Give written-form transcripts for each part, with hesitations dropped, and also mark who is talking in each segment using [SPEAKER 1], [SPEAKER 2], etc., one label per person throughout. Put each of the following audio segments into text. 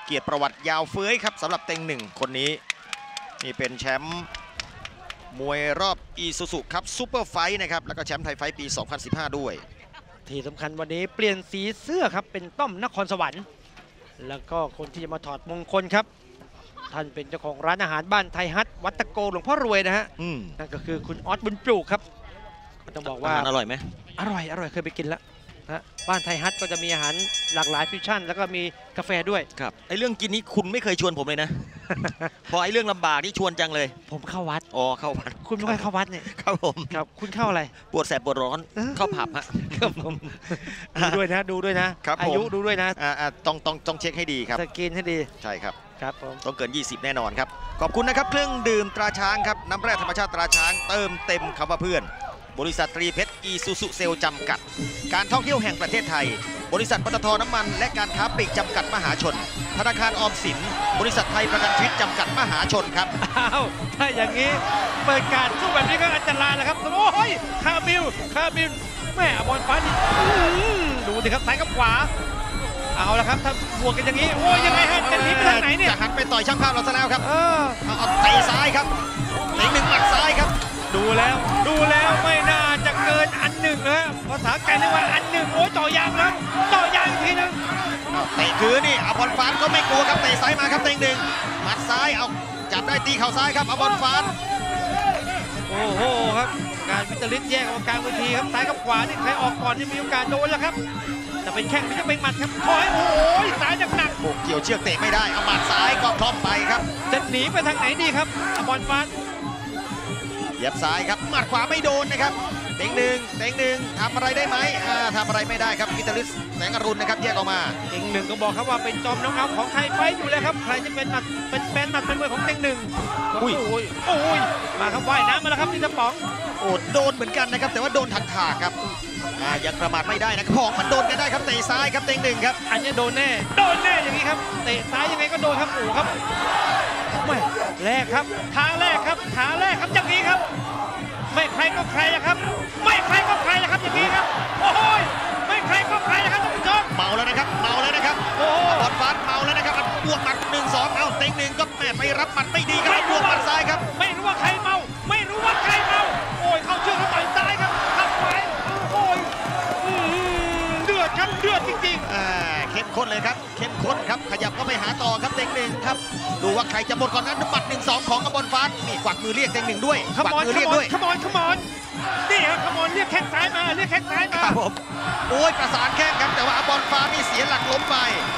[SPEAKER 1] เกียรติประวัติยาวเฟ้ยครับสำหรับเต็งหนึ่งคนนี้นี่เป็นแชมป์มวยรอบอีซูซุครับซูเปอร์ไฟท์นะครับแล้วก็แชมป์ไทยไฟท์ปี 2015 ด้วย
[SPEAKER 2] ที่สำคัญวันนี้เปลี่ยนสีเสื้อครับเป็นต้อมนครสวรรค์แล้วก็คนที่จะมาถอดมงคลครับท่านเป็นเจ้าของร้านอาหารบ้านไทยฮัทวัดตะโกหลวงพ่อรวยนะฮะนั่นก็คือคุณออสบุญปลูกครับก็ต้องบอกว่า
[SPEAKER 1] อร่อยไหม
[SPEAKER 2] อร่อยเคยไปกินแล้วนะบ้านไทยฮัทก็จะมีอาหารหลากหลายฟิวชั่นแล้วก็มีกาแฟด้วย
[SPEAKER 1] ครับไอเรื่องกินนี้คุณไม่เคยชวนผมเลยนะ พอไอเรื่องลำบากที่ชวนจังเลย
[SPEAKER 2] ผมเข้าวัด
[SPEAKER 1] อ๋อเข้าวัด
[SPEAKER 2] คุณไม่ค่อยเข้าวัดเนี่ย
[SPEAKER 1] ครับผม
[SPEAKER 2] ครับคุณเข้าอะไร
[SPEAKER 1] ปวดแสบปวดร้อนเข้าผับฮะ
[SPEAKER 2] ครับผมดูด้วยนะอายุดูด้วยนะ
[SPEAKER 1] ต้องเช็คให้ดีครับ
[SPEAKER 2] สกินให้ดี
[SPEAKER 1] ใช่ครับ
[SPEAKER 2] ครับผม
[SPEAKER 1] ต้องเกิน20แน่นอนครับขอบคุณนะครับเครื่องดื่มตราช้างครับน้ำแร่ธรรมชาติตราช้างเติมเต็มคำว่าเพื่อนบริษัทตรีเพชรอีซูซุเซลจำกัดการท่องเที่ยวแห่งประเทศไทยบริษัทปตท.น้ำมันและการค้าปลีกจำกัดมหาชนธนาคารออมสินบริษัทไทยประกันชีวิตจำกัดมหาชนครับ
[SPEAKER 2] อ้าวถ้าอย่างนี้เปิดการสู้แบบนี้ก็อันตรายแล้วครับโอ้ยคาบิลแม่บอลฟ้านี่ดูดิครับซ้ายกับขวาเอาละครับถ้าบวกกันอย่างนี้โอ้ยยังไงฮะจะหนีไปทางไหนเนี่ย
[SPEAKER 1] จะหันไปต่อยช่างภาพเราซะแล้วครับเอาเตะซ้ายครับเตะหนึ่งหมัดซ้ายครับ
[SPEAKER 2] ดูแล้วไม่น่าจะเกินอันหนึ่งนะภาษาไกลเรียกว่าอันหนึ่งโอ้ยต่อยางแล้วต่อยางอีกทีนึง
[SPEAKER 1] เตะคือนี่อภรฟ้าก็ไม่กลัวครับเตะซ้ายมาครับเตะหนึ่งหมัดซ้ายเอาจับได้ตีเข่าซ้ายครับอภรฟ้า
[SPEAKER 2] โอ้โหครับการวิจารณ์แยกออกกลางเวทีครับซ้ายกับขวานี่ใครออกก่อนนี่มีโอกาสโดนแล้วครับจะเป็นแข้งหรือจะเป็นหมัดครับคอยโอ้ยซ้ายหนัก
[SPEAKER 1] ๆเกี่ยวเชือกเตะไม่ได้เอาหมัดซ้ายก็คล่อมไปครับ
[SPEAKER 2] จะหนีไปทางไหนดีครับอภรฟ้า
[SPEAKER 1] เหยียบซ้ายครับหมัดขวาไม่โดนนะครับเต็งหนึ่งทำอะไรได้ไหมทำอะไรไม่ได้ครับกิตาริสแสงอรุณนะครับแยกออกมา
[SPEAKER 2] เต็งหนึ่งก็บอกครับว่าเป็นจอมน้องเอาของไทยไฟอยู่แล้วครับใครจะเป็นหมัดเป็นแฟนหมัดเป็นมวยของเต็งหนึ่งโอ้ยมาครับว่ายน้ำมาแล้วครับนี่จะป๋อง
[SPEAKER 1] โอ้โดนเหมือนกันนะครับแต่ว่าโดนถักครับยังประมาทไม่ได้นะครับของมันโดนกันได้ครับเตะซ้ายครับเต็งหนึ่งครับ
[SPEAKER 2] อันนี้โดนแน่อย่างนี้ครับเตะซ้ายยังไงก็โดนครับโอ้ครับไม่แรกครับขาแรกครับอย่างนี้ครับไม่ใครก็ใครนะครับไม่ใครก็ใครนะครับอย่างนี้ครับโอ้ยไม่ใครก็ใครนะครับท่านผู้ชม
[SPEAKER 1] เมาแล้วนะครับโอ้บอลฟ้าเมาแล้วนะครับบวกหมัด1-2เอาเต็งหนึ่งก็แม่ไปรับหมัดไม่ดีครับบวกหมัดซ้ายครับ
[SPEAKER 2] ไม่รู้ว่าใครเมาโอ้ยเข้าเชือกเข้าต่อยซ้ายครับทับไว้โอ้ยเดือดจริง
[SPEAKER 1] ๆเข้มข้นเลยครับเข้มข้นครับขยับก็ไปหาต่อครับเต็งหนึ่งครับดูว่าใครจะหมดก่อนนั้นหมัด1-2ของบอลฟ้านี่กวักมือเรียกเต็งหนึ่งด้วย
[SPEAKER 2] กวักมือเรียกด้วยขมอนนี่ครับขมอนเรียกแข้งซ้ายมา
[SPEAKER 1] ครับผมโอ้ยประสานแข้งครับแต่ว่าบอลฟ้านี่เสียหลักล้มไป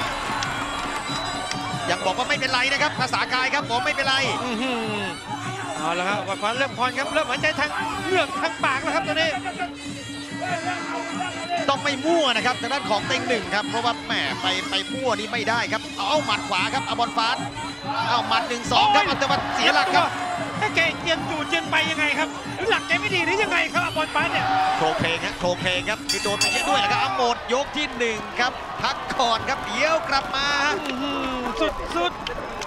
[SPEAKER 1] ยังบอกว่าไม่เป็นไรนะครับภาษากายครับผมไม่เป็นไร
[SPEAKER 2] เอาละครับบอลฟ้าเริ่มพรครับเริ่มหายใจทางเลือกทางปากแล้วครับตอนนี้
[SPEAKER 1] ต้องไม่มั่วนะครับทางด้านของเต็งหนึ่งครับเพราะว่าแหมไปมั่วนี่ไม่ได้ครับเอาหมัดขวาครับบอลฟ้าเอาหมัด1-2ครับแต่ว่าเสียหลักครับ
[SPEAKER 2] ถ้าแกเจียนไปยังไงครับหลักแกไม่ดีหรือยังไงครับบอลฟ้าเนี่ย
[SPEAKER 1] โครงเพลงครับที่โดนไปเยอะด้วยแล้วก็หมดยกที่1ครับพักก่อนครับเดี๋ยวกลับมา
[SPEAKER 2] สุด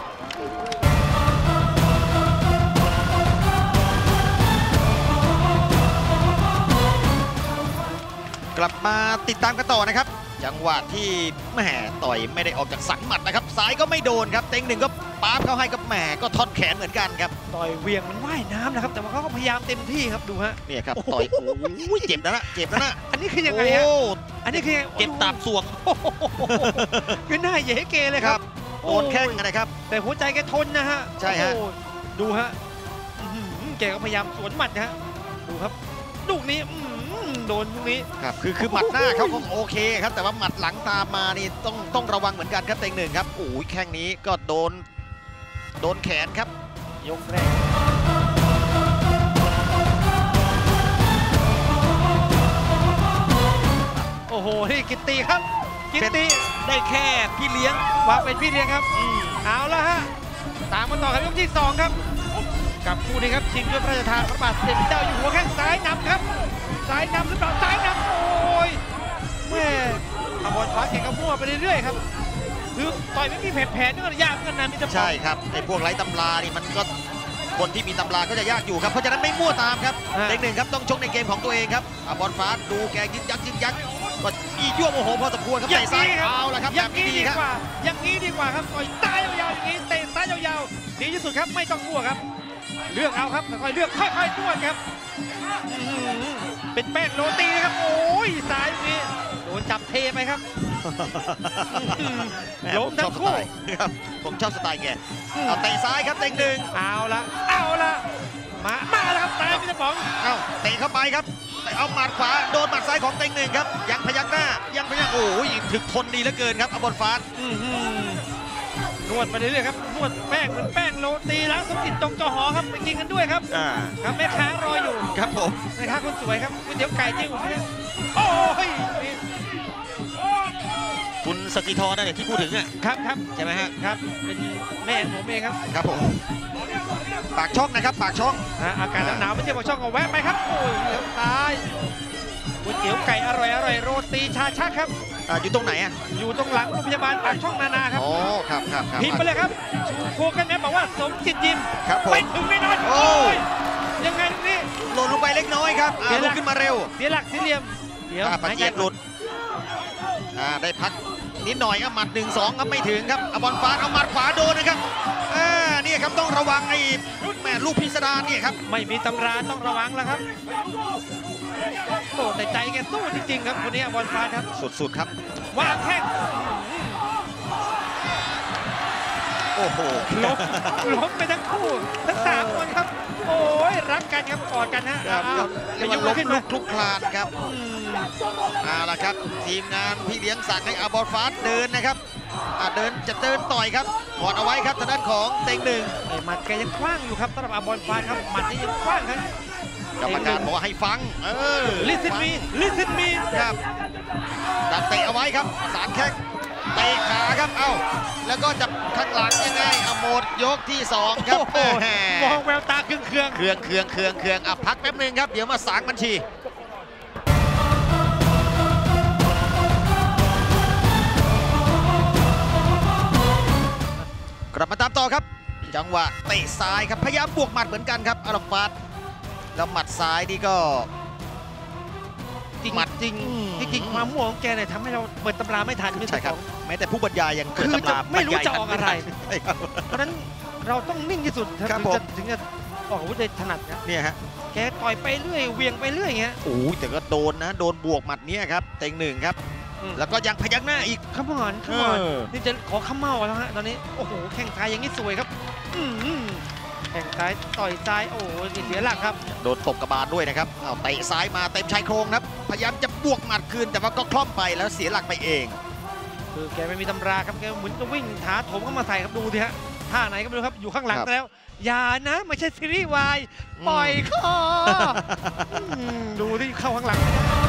[SPEAKER 1] กลับมาติดตามกันต่อนะครับจังหวะที่แหมต่อยไม่ได้ออกจากสันหมัดนะครับซ้ายก็ไม่โดนครับเต็งหนึ่งก็ปาบเข้าให้กับแหมก็ท่อนแขนเหมือนกันครับ
[SPEAKER 2] ต่อยเวียงมันว่ายน้ำนะครับแต่ว่าเขาก็พยายามเต็มที่ครับดูฮะ
[SPEAKER 1] เนี่ยครับต่อยโอ้ยเจ็บแล้วนะ
[SPEAKER 2] อันนี้คือยังไงฮะอันนี้คือ
[SPEAKER 1] เจ็บตับสวง
[SPEAKER 2] คือหน้าเยเกเลยครับ
[SPEAKER 1] โดนแข้งนะครับ
[SPEAKER 2] แต่หัวใจแกทนนะฮะ
[SPEAKER 1] ใช่ฮะ
[SPEAKER 2] ดูฮะแกก็พยายามสวนหมัดนะฮะดูครับลูกนี้โดนตรงนี้
[SPEAKER 1] ครับคือหมัดหน้าเขาคงโอเคครับแต่ว่าหมัดหลังตามมานี่ต้องระวังเหมือนกันครับเต็งหนึ่งครับโอ้ยแข้งนี้ก็โดนแขนครับ
[SPEAKER 2] ยกแรกโอ้โหนี่กิตติครับกิตติ
[SPEAKER 1] ได้แค่พี่เลี้ยง
[SPEAKER 2] ว่าเป็นพี่เลี้ยงครับเอาละฮะตามมาต่อครับยกที่2ครับกับคู่นี้ครับชิงด้วยพระราชทานพระบาทสมเด็จพระเจ้าอยู่หัวแข้งซ้ายนำครับซ้ายนำหรือเปล่าซ้ายนำโอ้ยแม่บอลฟ้าเก่งกับมั่วไปเรื่อยๆครับคือต่อยไม่มีแผนนี่ก็ยากเหมือนกันนะมิตร
[SPEAKER 1] ใช่ครับไอ้พวกไร้ตำรานี่มันก็คนที่มีตำราก็จะยากอยู่ครับเพราะฉะนั้นไม่มั่วตามครับเต็งหนึ่งครับต้องชกในเกมของตัวเองครับบอลฟ้าดูแกยึกยักก็อียั่วโมโหพอสมควรครับ
[SPEAKER 2] อย่าง
[SPEAKER 1] เตะซ้าย
[SPEAKER 2] นี้ครับ
[SPEAKER 1] เอาละครับ
[SPEAKER 2] อย่าง
[SPEAKER 1] แบบ
[SPEAKER 2] นี้
[SPEAKER 1] ดี
[SPEAKER 2] ดี
[SPEAKER 1] ครับ
[SPEAKER 2] กว่า อย่างนี้ดีกว่าครับต่อยซ้ายยาวๆอย่างนี้เตะซ้ายยาวๆดีที่สุดครับไม่ต้องมั่วครับเลือกเอาครับค่อยๆเลือกค่อยๆนวดครับอื้อหือเป็นแป้งโรตีนะครับโอ้ยซ้ายนี้โดนจับเทไปครับ
[SPEAKER 1] แหม
[SPEAKER 2] ล้ม
[SPEAKER 1] ผมช
[SPEAKER 2] ทั้
[SPEAKER 1] อบ
[SPEAKER 2] ง
[SPEAKER 1] ส
[SPEAKER 2] คู่
[SPEAKER 1] ไตล์ครับผมชอบสไตล์แกเอาเตะซ้ายครับเต็งหนึ่ง
[SPEAKER 2] เอาละมาแล้วครับซ้ายพี่สมอง
[SPEAKER 1] เอาเตะเข้าไปครับเอาหมัดขวาโดนหมัดซ้ายของเต็งหนึ่งครับยังพยักหน้ายังพยักโอ้ยถึกทนดีเหลือเกินครับอบอลฟ้า
[SPEAKER 2] อื้อหือนวดไปเรื่อยๆครับนวดแป้งเหมือนแป้งโรตีล้างสมจิตตรงจอหอครับไปกินกันด้วยครับ ครับแม่ค้ารออยู่
[SPEAKER 1] ครับผม
[SPEAKER 2] แม่ค้าคนสวยครับก๋วยเตี๋ยวไก่จิ้วโอ้ย
[SPEAKER 1] คุณสกิธรนั่นแหละที่พูดถึงอ่ะ
[SPEAKER 2] ครับ
[SPEAKER 1] ใช่ไหมฮะ
[SPEAKER 2] ครับเป็นแม่ผมเองครับ
[SPEAKER 1] ครับผมปากช่องนะครับปากช่อง
[SPEAKER 2] อากาศหนาวๆไม่ใช่ว่าช่องก็แวะไปครับโอ้ยเลี้ยวซ้ายก๋วยเตี๋ยวไก่อร่อยโรตีชาชักครับ
[SPEAKER 1] อยู่ตรงไหนอ่ะ
[SPEAKER 2] อยู่ตรงหลังโรงพยาบาลปากช่องนานาครับ
[SPEAKER 1] อ๋อครับครับครับ
[SPEAKER 2] พิมพ์ไปเลยครับครูกันแม่บอกว่าสมจิตยิม
[SPEAKER 1] ครับผม
[SPEAKER 2] ไปถึงแน่นอน
[SPEAKER 1] โอ้
[SPEAKER 2] โอ้ยยังไงตรงนี้
[SPEAKER 1] หล่นลงไปเล็กน้อยครับ
[SPEAKER 2] เสียหลั
[SPEAKER 1] ลุ
[SPEAKER 2] ก
[SPEAKER 1] กขึ้นมาเร็ว
[SPEAKER 2] เสียหลักเสียเหลี่ยมเดี๋ยว
[SPEAKER 1] ปะเจียบหลุดได้พักนิดหน่อยครับหมัด 1-2ครับไม่ถึงครับบอลฟ้าเอาหมัดขวาโดนนะครับนี่ครับต้องระวังไอ้แม่ลูกพิสดารเนี่ยครับ
[SPEAKER 2] ไม่มีตำราต้องระวังแล้วครับโอ้แต่ใจแกสู้จริงๆครับคนนี้บอลฟ้าครับ
[SPEAKER 1] สุดๆครับ
[SPEAKER 2] วางแข้ง
[SPEAKER 1] โอ้โห
[SPEAKER 2] ล้มไปทั้งคู่ทั้งสามคนครับ โอ้ยรักกันครับกอดกันฮะ
[SPEAKER 1] ครับ
[SPEAKER 2] ไป
[SPEAKER 1] เรียก
[SPEAKER 2] ย
[SPEAKER 1] ว่าก ล้ม
[SPEAKER 2] ขึ้น
[SPEAKER 1] ลุ
[SPEAKER 2] มาก
[SPEAKER 1] คลุกคลานครับเอาละครับทีมงานพี่เลี้ยงสั่งให้อาบอลฟ้าเดินนะครับเดินจะเดินต่อยครับกอดเอาไว้ครับทางด้านของเต็งหนึ่ง
[SPEAKER 2] ไอ้หมัดแกยังกว้างอยู่ครับสำหรับอาบอลฟ้าครับหมัดนี่ยังกว้างครับ
[SPEAKER 1] กรรมการบอกว่าให้ฟัง
[SPEAKER 2] ลิซินมี
[SPEAKER 1] ครับดักเตะเอาไว้ครับสารแข้งเตะขาครับเอ้าแล้วก็จับข้างหลังยังไงหมดยกที่2ครับ
[SPEAKER 2] โอ้โหมองแววตาเครื่อง
[SPEAKER 1] เครื่องพักแป๊บนึงครับเดี๋ยวมาสางบัญชีกลับมาตามต่อครับจังหวะเตะซ้ายครับพยายามบวกหมัดเหมือนกันครับอาราฟาตแล้วหมัดซ้ายนี่ก็
[SPEAKER 2] จริง
[SPEAKER 1] หมัด
[SPEAKER 2] จริงความมั่วของแกเนี่ยทำให้เราเปิดตำราไม่ทัน
[SPEAKER 1] ใช่ครับแม้แต่ผู้บรรยายยังเปิด
[SPEAKER 2] คือ
[SPEAKER 1] ตำ
[SPEAKER 2] จะ
[SPEAKER 1] รา
[SPEAKER 2] ไม่รู้
[SPEAKER 1] บยาย
[SPEAKER 2] จะออกอะไร
[SPEAKER 1] ใช่ครับ
[SPEAKER 2] เพราะฉะนั้นเราต้องนิ่งที่สุด
[SPEAKER 1] ครับผม
[SPEAKER 2] ถึงจะออกอาวุธได้ถนัดนะ
[SPEAKER 1] เนี่ยฮะ
[SPEAKER 2] แกต่อยไปเรื่อยเหวียงไปเรื่อยอย่างเงี้ย
[SPEAKER 1] โอ้ยแต่ก็โดนนะโดนบวกหมัดเนี้ยครับเต็งหนึ่งครับ แล้วก็ยังพยักหน้าอีก
[SPEAKER 2] ขมอนนี่จะขอขมเมาแล้วฮะตอนนี้โอ้โหแข้งซ้ายอย่างนี้สวยครับแข้งซ้ายต่อยซ้ายโอ้โหเสียหลักครับ
[SPEAKER 1] โดนตบกระบาลด้วยนะครับเอาเตะซ้ายมาเต็มชายโครงครับพยายามจะบวกหมัดคืนแต่ว่าก็คล่อมไปแล้วเสียหลักไปเอง
[SPEAKER 2] คือแกไม่มีตำราครับแกเหมือนจะวิ่งถาโถมเข้ามาใส่ครับดูสิฮะท่าไหนก็ไม่รู้ครับอยู่ข้างหลัง
[SPEAKER 1] ครับ
[SPEAKER 2] แล้วอย่านะไม่ใช่ซีรีส์วายปล่อยคอดูที่เข้าข้างหลัง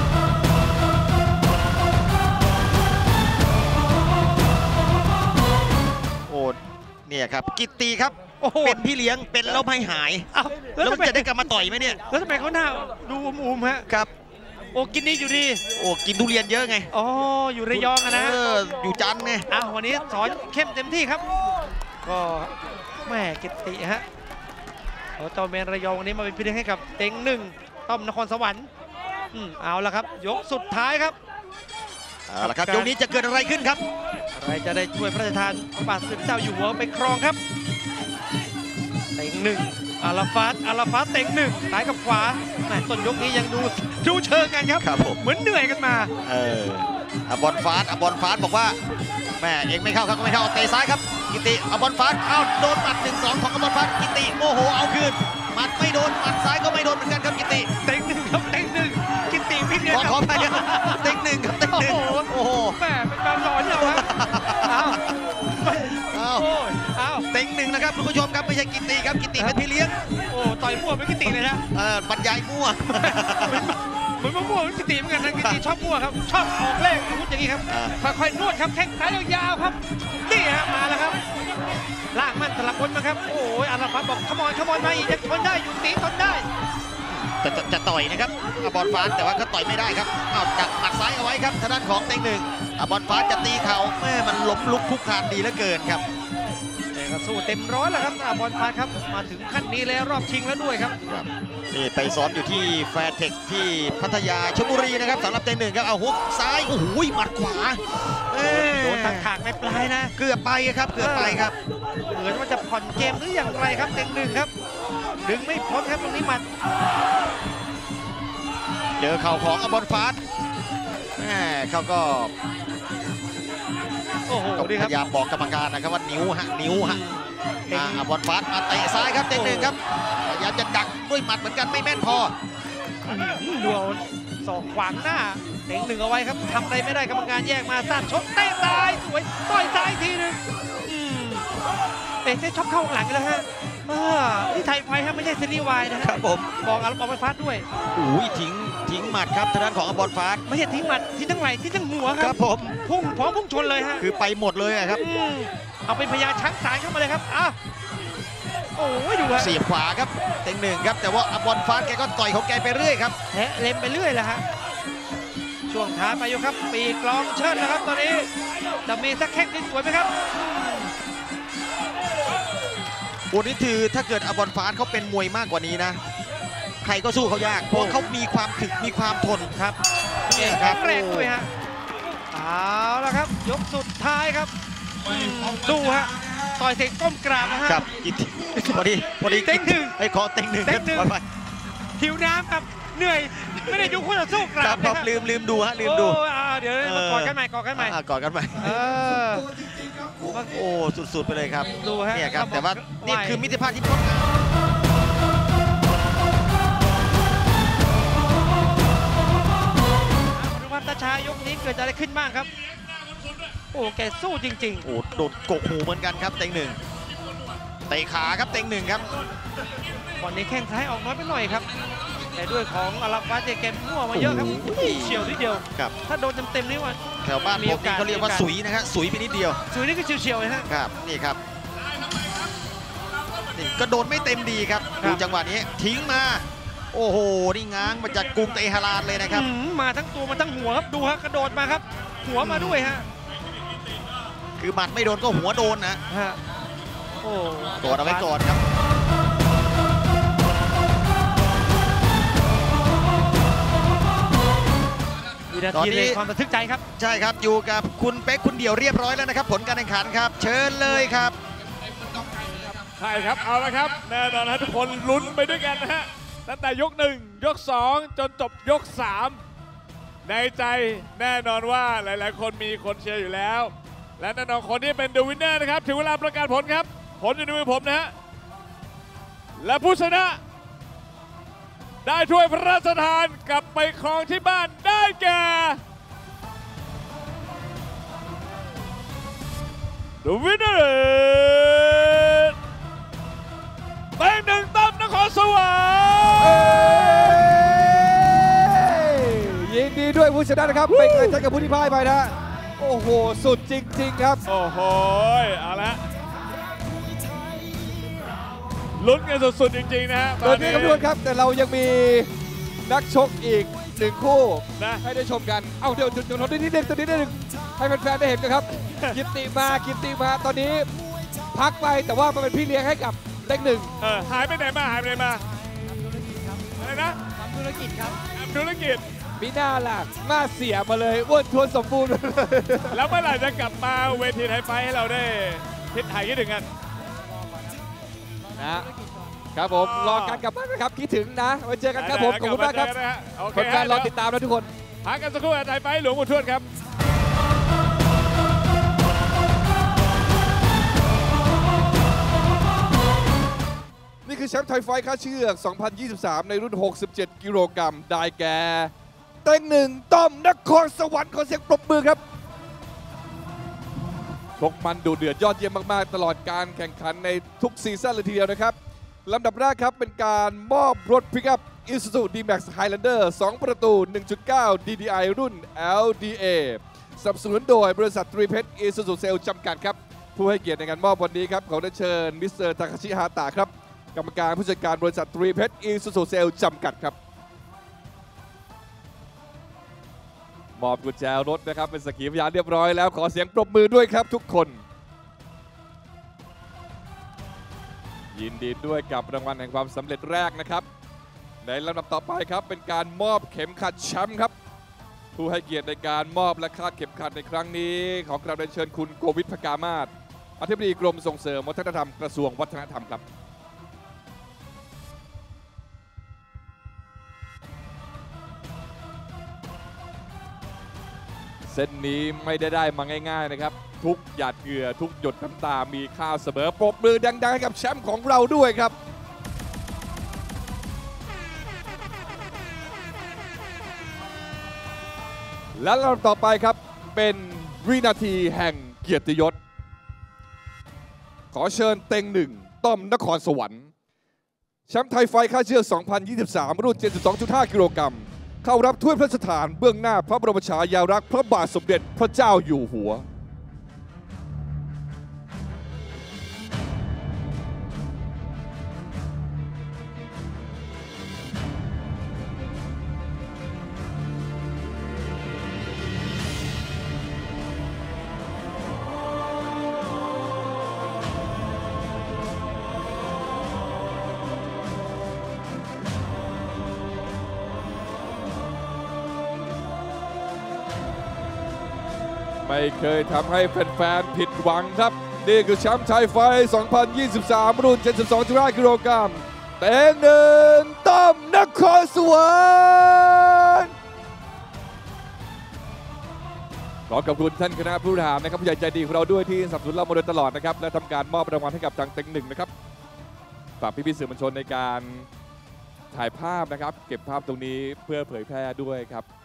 [SPEAKER 1] โอ้เนี่ยครับกิตติครับ
[SPEAKER 2] โอ้โห
[SPEAKER 1] เป็นพี่เลี้ยงเป็นแล้วไม่หาย
[SPEAKER 2] เอ้า
[SPEAKER 1] แล้วมันจะได้กลับมาต่อยไหมเนี่ย
[SPEAKER 2] แล้วทำไมเขาหน้าดูอุ้มๆฮะ
[SPEAKER 1] ครับ
[SPEAKER 2] โอ้กินนี่อยู่ดี
[SPEAKER 1] โอ้กินทุเรียนเยอะไง
[SPEAKER 2] อ๋ออยู่ระยองอะนะ
[SPEAKER 1] อยู่จันทร์ไง
[SPEAKER 2] อ้าววันนี้สอนเข้มเต็มที่ครับ ก็แม่กิตติฮะเจ้าเมนระยองวันนี้มาเป็นพี่เลี้ยงให้กับเต็งหนึ่งต้อมนครสวรรค์เอาละครับยกสุดท้ายครับ
[SPEAKER 1] เอาละครับยกนี้จะเกิดอะไรขึ้นครับ
[SPEAKER 2] ใครจะได้ช่วยพระราชทานพระบาทสมเด็จเจ้าอยู่หัวไปครองครับเต็งหนึ่งอาราฟาสเต็งหนึ่งซ้ายกับขวาแม่ต้นยกนี้ยังดูเชิงกันครับ
[SPEAKER 1] ครับผม
[SPEAKER 2] เหมือนเหนื่อยกันมา
[SPEAKER 1] บอลฟาสบอกว่าแม่เองไม่เข้าครับก็ไม่เข้าเตะซ้ายครับกิติบอลฟาสเอาโดนหมัด 1-2 ของบอลฟาสกิติโมโหเอาคืนหมัดไม่โดนหมัดซ้ายก็ไม่โดนเหมือนกันครับกิติ
[SPEAKER 2] เต็งหนึ่งครับเต็งหนึ่งกิตติพี่เลี้ยง
[SPEAKER 1] ขอไปครับเต็งหนึ่งครับเต็งหนึ่งโอ้โห
[SPEAKER 2] แม่เป็นการหลอนเราครับเอา
[SPEAKER 1] เอา
[SPEAKER 2] โอ้ยเอา
[SPEAKER 1] เต็งหนึ่งนะครับคุณผู้ชมครับไม่ใช่กิติครับกิติเป็นพี่เลี้ยง
[SPEAKER 2] โอ้ต่อยมั่วเป็นกิตติเลยนะ
[SPEAKER 1] บรรยายมั่ว
[SPEAKER 2] เหมือนมั่วเป็นกิตติเหมือนกันนะกิตติชอบมั่วครับชอบออกเลขอาวุธอย่างนี้ครับค่อยๆนวดครับแข้งซ้ายยาวๆครับนี่ฮะมาแล้วครับล่างมันสลับบนมาครับโอ้ยอาราฟาบอกขมอนมาอีกยังทนได้อยู่ตีทนได้
[SPEAKER 1] จะต่อยนะครับบอลฟาสแต่ว่าก็ต่อยไม่ได้ครับเอาดักหมัดซ้ายเอาไว้ครับทางด้านของเต็งหนึ่งบอลฟ้าจะตีเข่าแม่มันล้มลุกคลุกคลานดีเหลือเกินครับ
[SPEAKER 2] แต่ก็สู้เต็มร้อยแล้วครับบอลฟ้าครับมาถึงขั้นนี้แล้วรอบชิงแล้วด้วยครับ
[SPEAKER 1] นี่ไปซ้อมอยู่ที่แฟร์เทคที่พัทยาชลบุรีนะครับสำหรับเต็งหนึ่งครับเอาฮุกซ้ายโอ้โหหมัดขวา
[SPEAKER 2] โดนถากในปลายนะ
[SPEAKER 1] เกือบไปครับเกือบไปครับ
[SPEAKER 2] เหมือนว่าจะผ่อนเกมหรืออย่างไรครับเต็งหนึ่งครับดึงไม่พ้นครับตรงนี้หมัด
[SPEAKER 1] เจอเข่าของบอลฟ้าแม่เขาก็
[SPEAKER 2] โอ้โห
[SPEAKER 1] พ
[SPEAKER 2] ดีครับ
[SPEAKER 1] ยายามบอกกรรมการนะครับว่านิ้วฮะบอลฟ้ามาเตะซ้ายครับเต็งหนึ่งครับพยายามจะดักด้วยหมัดเหมือนกันไม่แม่นพอ
[SPEAKER 2] ดูเอาศอกขวางหน้าเต็งหนึ่งเอาไว้ครับทำอะไรไม่ได้กรรมการแยกมาสั้นชกเตะซ้ายสวยต่อยซ้ายทีนึงเตะชกเข้าหลังเลยฮะนี่ไทยไฟครับไม่ใช่ซีรีส์วายนะฮะ
[SPEAKER 1] ครับผม
[SPEAKER 2] บอกบอลฟ้าด้วย
[SPEAKER 1] อุ้ยทิ้งหมัดครับทางด้านของบอลฟ้า
[SPEAKER 2] ไม่ใช่ทิ้งหมัดทิ้งทั้งไหล่ทิ้งทั้งหัวค
[SPEAKER 1] ค
[SPEAKER 2] รั
[SPEAKER 1] รั
[SPEAKER 2] บบ
[SPEAKER 1] ผม
[SPEAKER 2] พุ่งพร้อมพุ่งชนเลยฮะ
[SPEAKER 1] คือไปหมดเลยครับ
[SPEAKER 2] เอาเป็นพญาช้างสารเข้ามาเลยครับโอ้ยดูฮะ
[SPEAKER 1] เสียบขวาครับเต็งหนึ่งครับแต่ว่าบอลฟ้าแกก็ต่อยของแกไปเรื่อยครับ
[SPEAKER 2] แทะเล็มไปเรื่อยแหละฮะช่วงท้ายไปอยู่ครับปีกลองเชิดนะครับตอนนี้จะมีสักแข้งสวยไหมครับ
[SPEAKER 1] โอ้นี่ถือถ้าเกิดบอลฟ้าเขาเป็นมวยมากกว่านี้นะใครก็สู้เขายากเพราะเขามีความถึกมีความทน
[SPEAKER 2] ครับนี่แข็งแรงด้วยฮะเอาละครับยกสุดท้ายครับดูฮะต่อยเสกก้มกราบนะฮะ
[SPEAKER 1] ครับพอดี
[SPEAKER 2] เต็งหนึ่ง
[SPEAKER 1] ไอ้ขอเต็งหนึ่ง
[SPEAKER 2] เต็งหนึ่ง
[SPEAKER 1] ไป
[SPEAKER 2] หิวน้ำครับเหนื่อยไม่ได้ดูคู่ต่อสู้ก
[SPEAKER 1] ค
[SPEAKER 2] รา
[SPEAKER 1] รั
[SPEAKER 2] บบ นะฮะ
[SPEAKER 1] ลืมดูฮะลืมดู
[SPEAKER 2] โอ้เดี๋ยวมากอดกันใหม่กอดกันใหม่
[SPEAKER 1] กอดกันใหม่ โอ้สุดๆไปเลยครับ
[SPEAKER 2] ดูฮะ
[SPEAKER 1] เนี่ยครับแต่ว่านี่คือมิตรภาพที่งดงาม
[SPEAKER 2] ดูว่าตาชายกนี้เกิดอะไรขึ้นบ้างครับโอ้แกสู้จริง
[SPEAKER 1] โอ้โดดกกหูเหมือนกันครับเต็งหนึ่งเตะขาครับเต็งหนึ่งครับ
[SPEAKER 2] ๆวันนี้แข้งซ้ายออกน้อยไปหน่อยครับแต่ด้วยของอาราฟัสเกมมั่วมาเยอะครับเฉียวนิดเดียว
[SPEAKER 1] ครับ
[SPEAKER 2] ถ้าโดนเต็มๆนี่ว่า
[SPEAKER 1] แถวบ้าน
[SPEAKER 2] มี
[SPEAKER 1] ผ
[SPEAKER 2] โอ
[SPEAKER 1] ม
[SPEAKER 2] กาส
[SPEAKER 1] นี่เขาเรียกว่าสุยนะครับสุยไปนิดเดียว
[SPEAKER 2] สุดนี่คือเฉียวๆเลยฮะ
[SPEAKER 1] ครับนี่ครับนี่ก็โดนไม่เต็มดีครับ
[SPEAKER 2] ครับ
[SPEAKER 1] ดูจังหวะนี้ทิ้งมาโอ้โหนี่ง้างมาจากกรุงเตหะรานเลยนะครับ
[SPEAKER 2] มาทั้งตัวมาทั้งหัวครับดูฮะกระโดดมาครับ หัวมาด้วยฮะ
[SPEAKER 1] คือหมัดไม่โดนก็หัวโดนนะ
[SPEAKER 2] โอ้
[SPEAKER 1] กดเอาไว้ก่อนครับ
[SPEAKER 2] วินาทีในความระทึกใจครับ
[SPEAKER 1] ใช่ครับอยู่กับคุณเป๊กคุณเดี่ยวเรียบร้อยแล้วนะครับ ผลการแข่งขันครับ เชิญเลยครับ
[SPEAKER 3] ใช่ครับเอาละครับแน่นอนนะทุกคนลุ้นไปด้วยกันนะฮะตั้งแต่ยก 1 ยก 2 จนจบยก 3 ในใจแน่นอนว่าหลายๆ คนมีคนเชียร์อยู่แล้ว และแน่นอนคนที่เป็นเดอะวินเนอร์นะครับถึงเวลาประกาศผลครับผลอยู่ในมือผมนะฮะและผู้ชนะ ได้ถ้วยพระราชทานกลับไปครองที่บ้านได้แก่ The winner is เต็งหนึ่งตั้มนครสวรรค์
[SPEAKER 4] ยินดีด้วยผู้ชนะนะครับเป็นกำลังใจกับผู้ที่พ่ายไปนะโอ้โห สุดจริง ๆ ครับ
[SPEAKER 3] โอ้โหเอาละลุ้นกันสุดๆ จริง ๆ นะฮะ
[SPEAKER 4] ตอนนี้ครับทุกคนครับ แต่เรายังมีนักชกอีก1 คู่
[SPEAKER 3] นะ
[SPEAKER 4] ให้ได้ชมกัน เอ้าเดี๋ยวทนนิดนึงตัวนี้นิดนึงให้แฟนๆได้เห็นกันครับ กิตติมาตอนนี้พักไปแต่ว่ามาเป็นพี่เลี้ยงให้กับเต็งหนึ่ง
[SPEAKER 3] หายไปไหนมาอะไรนะทำธุรกิจครับทำธุรกิจ
[SPEAKER 4] มีหน้าล่ะหน้าเสียมาเลยอ้วนท้วนสมบูรณ์
[SPEAKER 3] แล้วเมื่อไหร่จะกลับมาเวทีไทยไฟท์ให้เราได้หายคิดถึงกัน
[SPEAKER 4] นะครับผมรอการกลับบ้านนะครับคิดถึงนะไว้เจอกันครับผมขอบคุณมากครับ
[SPEAKER 3] โอเค
[SPEAKER 4] คนการรอติดตามนะทุกคน
[SPEAKER 3] พักกันสักครู่ไทยไฟท์หลวงปู่ทวดครับ
[SPEAKER 4] นี่คือแชมป์ไทยไฟท์ค่าเชือก 2023 ในรุ่น 67 กิโลกรัม ได้แก่เต็งหนึ่งต้อมนครสวรรค์ขอเสียงปรบมือครับชกมันดูเดือดยอดเยี่ยมมาก ๆ ตลอดการแข่งขันในทุกซีซั่นเลยทีเดียวนะครับลำดับแรกครับเป็นการมอบรถพิกอัพ Isuzu D-Max Highlander 2 ประตู 1.9 DDI รุ่น LDA สนับสนุนโดยบริษัทตรีเพชร Isuzu Sales จำกัดครับผู้ให้เกียรติในการมอบวันนี้ครับขอได้เชิญมิสเตอร์ทาคาชิฮาตะครับกรรมการผู้จัดการบริษัทตรีเพชร Isuzu Sales จำกัดครับมอบกุญแจรถนะครับเป็นสักขีพยานเรียบร้อยแล้วขอเสียงปรบมือด้วยครับทุกคนยินดีด้วยกับรางวัลแห่งความสำเร็จแรกนะครับในลำดับต่อไปครับเป็นการมอบเข็มขัดแชมป์ครับผู้ให้เกียรติในการมอบและคาดเข็มขัดในครั้งนี้ขอกราบเรียนเชิญคุณโกวิทพกามาศอธิบดีกรมส่งเสริมวัฒนธรรมกระทรวงวัฒนธรรมครับเส้นนี้ไม่ได้มาง่ายๆนะครับทุกหยาดเหงื่อทุกหยดน้ำตามีค่าเสมอปรบมือดังๆให้กับแชมป์ของเราด้วยครับและลำดับต่อไปครับเป็นวินาทีแห่งเกียรติยศขอเชิญเต็งหนึ่งต้อมนครสวรรค์แชมป์ไทยไฟท์ค่าเชือก 2023 รุ่น 72.5 กิโลกรัมเข้ารับถ้วยพระราชทานเบื้องหน้าพระบรมฉายาลักษณ์พระบาทสมเด็จพระเจ้าอยู่หัวไม่เคยทำให้แฟนๆผิดหวังครับนี่คือแชมป์ไทยไฟท์ 2023 รุ่น 72.5 กิโลกรัมเต็งหนึ่งต้อมนครสวรรค์ขอขอบคุณท่านคณะผู้บริหารนะครับผู้ใหญ่ใจดีของเราด้วยที่สนับสนุนเรามาโดยตลอดนะครับและทำการมอบรางวัลให้กับทางเต็งหนึ่งนะครับฝากพี่ๆสื่อมวลชนในการถ่ายภาพนะครับเก็บภาพตรงนี้เพื่อเผยแพร่ด้วยครับ